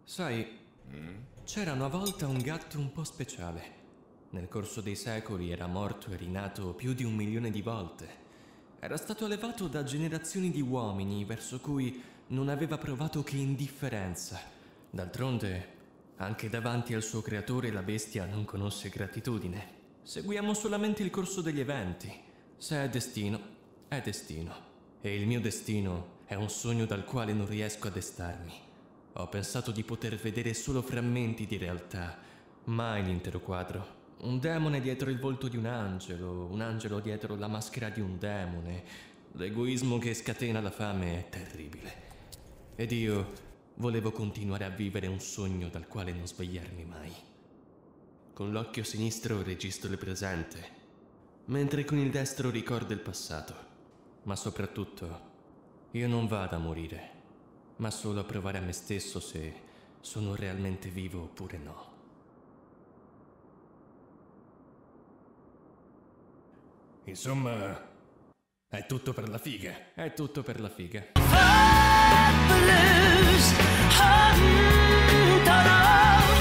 Sai, c'era una volta un gatto un po' speciale. Nel corso dei secoli era morto e rinato più di 1 milione di volte. Era stato allevato da generazioni di uomini verso cui non aveva provato che indifferenza. D'altronde, anche davanti al suo creatore la bestia non conosce gratitudine. Seguiamo solamente il corso degli eventi. Se è destino, è destino. E il mio destino è un sogno dal quale non riesco a destarmi. Ho pensato di poter vedere solo frammenti di realtà, mai l'intero quadro. Un demone dietro il volto di un angelo dietro la maschera di un demone. L'egoismo che scatena la fame è terribile. Ed io volevo continuare a vivere un sogno dal quale non svegliarmi mai. Con l'occhio sinistro registro il presente, mentre con il destro ricordo il passato. Ma soprattutto, io non vado a morire, ma solo a provare a me stesso se sono realmente vivo oppure no. Insomma, è tutto per la figa. È tutto per la figa.